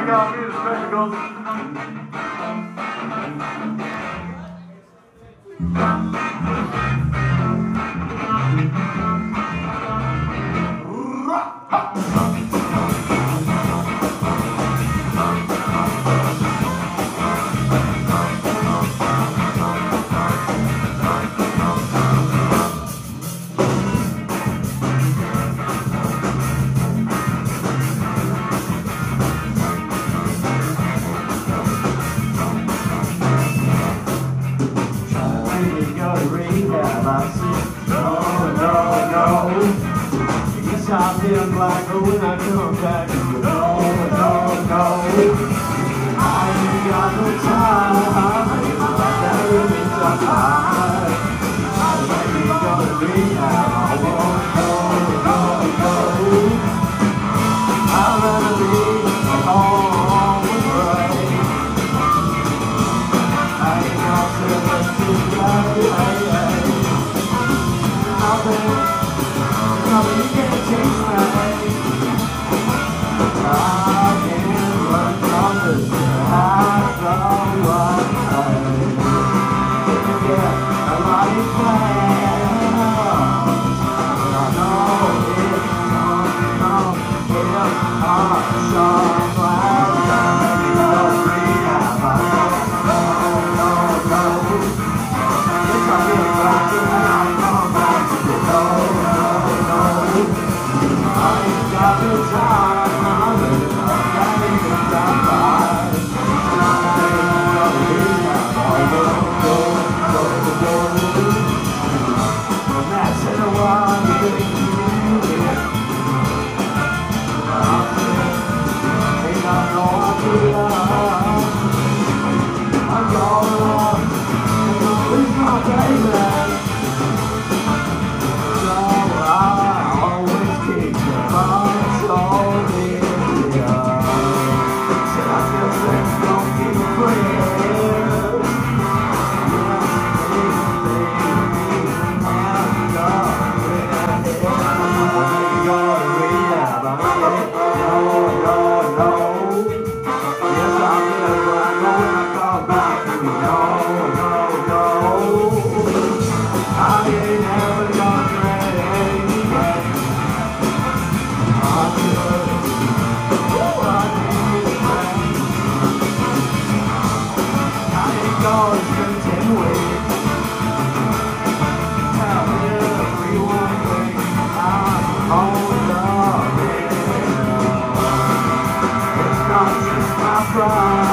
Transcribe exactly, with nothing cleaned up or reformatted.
take off me the spectacles. Rehab, I said, no, no, no. Yes, I've been black, but when I come back, no, no, no. I ain't got no time. That remains a lie. I ain't gonna rehab. I won't go, go, go. I'd rather be home with Ray. I ain't gonna say let's do that. Nothing you can't change my way. I can't run from this. I don't want to. Yeah, a lot of plans. But I know it's gonna get hard. So glad that you're rehab. I don't know, no, no. It's a big factor when I come back to the door. I ain't got the time, I'm living my life, I'm alive. I ain't gonna rehab, I won't go, go, go. And that's in a while, you think you get. I said, ain't got no idea. I'm going on, and I'll lose my baby. So I always keep the box on the area. Said I feel things don't keep it clear. Right.